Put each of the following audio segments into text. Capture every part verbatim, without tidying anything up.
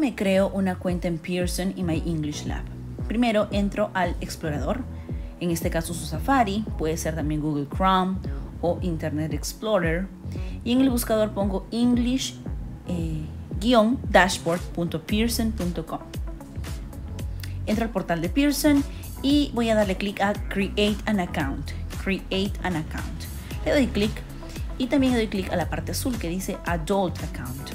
me creo una cuenta en Pearson y My English Lab? Primero entro al explorador, en este caso su Safari, puede ser también Google Chrome o Internet Explorer, y en el buscador pongo english dashboard punto pearson punto com. Entro al portal de Pearson y voy a darle clic a Create an Account. Create an Account. Le doy clic y también le doy clic a la parte azul que dice Adult Account.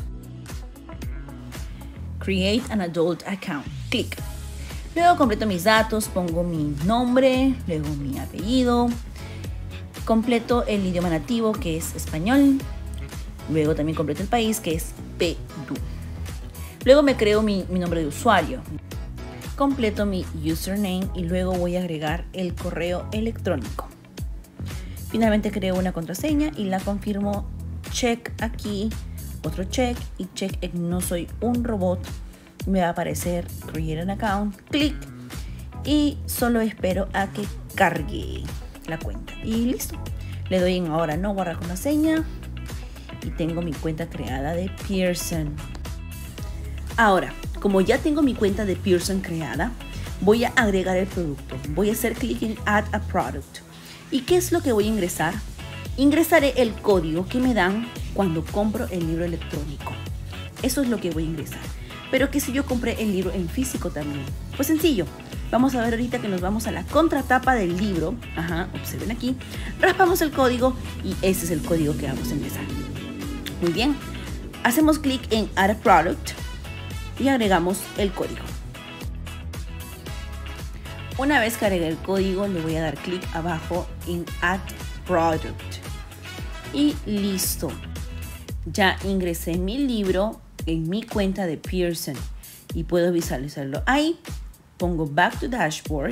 Create an Adult Account. Clic. Luego completo mis datos, pongo mi nombre, luego mi apellido, completo el idioma nativo que es español, luego también completo el país que es Perú. Luego me creo mi, mi nombre de usuario, completo mi username y luego voy a agregar el correo electrónico. Finalmente creo una contraseña y la confirmo. Check aquí, otro check y check en no soy un robot. Me va a aparecer Create an Account, clic y solo espero a que cargue la cuenta y listo. Le doy en ahora no guardar contraseña y tengo mi cuenta creada de Pearson. Ahora, como ya tengo mi cuenta de Pearson creada, voy a agregar el producto. Voy a hacer clic en Add a Product. ¿Y qué es lo que voy a ingresar? Ingresaré el código que me dan cuando compro el libro electrónico. Eso es lo que voy a ingresar. Pero ¿qué si yo compré el libro en físico también? Pues sencillo. Vamos a ver ahorita que nos vamos a la contratapa del libro. Ajá, observen aquí. Raspamos el código y ese es el código que vamos a ingresar. Muy bien. Hacemos clic en Add a Product y agregamos el código. Una vez que agregué el código, le voy a dar clic abajo en Add Product. Y listo. Ya ingresé mi libro en mi cuenta de Pearson y puedo visualizarlo ahí. Pongo Back to Dashboard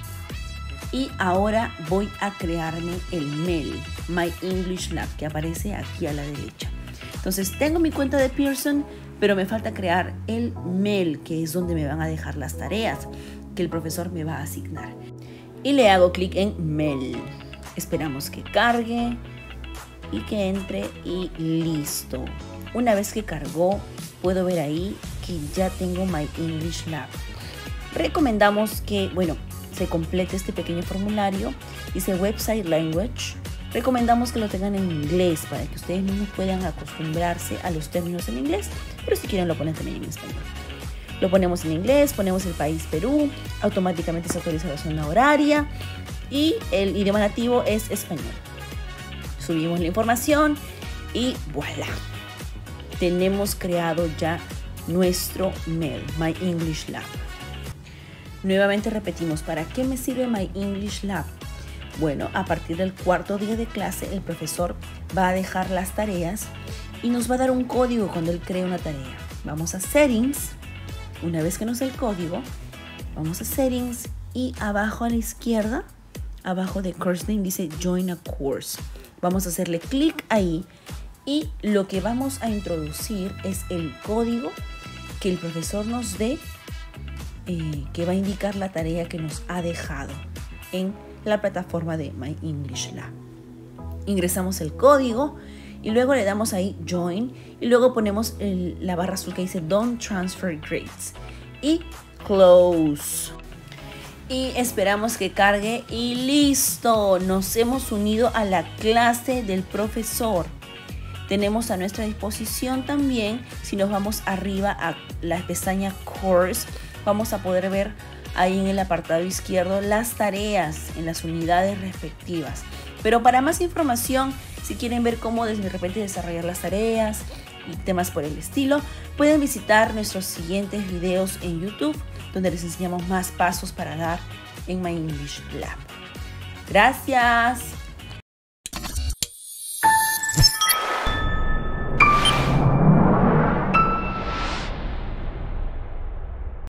y ahora voy a crearme el mail, My English Lab, que aparece aquí a la derecha. Entonces tengo mi cuenta de Pearson, pero me falta crear el mail, que es donde me van a dejar las tareas que el profesor me va a asignar. Y le hago clic en Mail. Esperamos que cargue y que entre y listo. Una vez que cargó, puedo ver ahí que ya tengo My English Lab. Recomendamos que, bueno, se complete este pequeño formulario. Dice Website Language. Recomendamos que lo tengan en inglés para que ustedes mismos puedan acostumbrarse a los términos en inglés, pero si quieren lo ponen también en español. Lo ponemos en inglés, ponemos el país Perú, automáticamente se actualiza la zona horaria y el idioma nativo es español. Subimos la información y voilà. Tenemos creado ya nuestro mail, My English Lab. Nuevamente repetimos, ¿para qué me sirve My English Lab? Bueno, a partir del cuarto día de clase, el profesor va a dejar las tareas y nos va a dar un código cuando él cree una tarea. Vamos a Settings. Una vez que nos dé el código, vamos a Settings y abajo a la izquierda, abajo de Course Name dice Join a Course. Vamos a hacerle clic ahí y lo que vamos a introducir es el código que el profesor nos dé, eh, que va a indicar la tarea que nos ha dejado en la plataforma de My English Lab. Ingresamos el código y luego le damos ahí Join y luego ponemos el, la barra azul que dice Don't Transfer Grades y Close. Y esperamos que cargue y listo. Nos hemos unido a la clase del profesor. Tenemos a nuestra disposición también, si nos vamos arriba a la pestaña Course, vamos a poder ver ahí en el apartado izquierdo las tareas en las unidades respectivas. Pero para más información, si quieren ver cómo de repente desarrollar las tareas y temas por el estilo, pueden visitar nuestros siguientes videos en YouTube, donde les enseñamos más pasos para dar en My English Lab. Gracias.